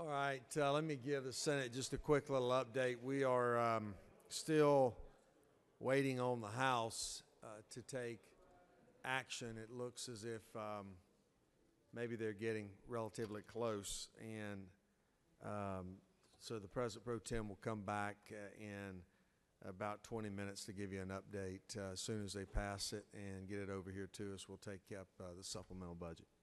All right, let me give the Senate just a quick little update. We are still waiting on the House to take action. It looks as if maybe they're getting relatively close, and so the President Pro Tem will come back in about 20 minutes to give you an update. As soon as they pass it and get it over here to us, we'll take up the supplemental budget.